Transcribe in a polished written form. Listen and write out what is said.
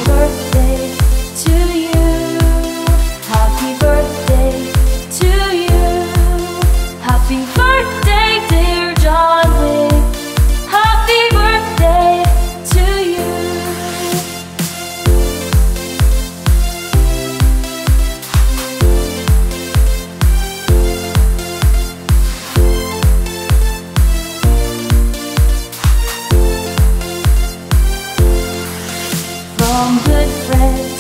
birthday to you. Happy birthday to you. Happy birthday, dear John Wick. Happy birthday to you. From good friends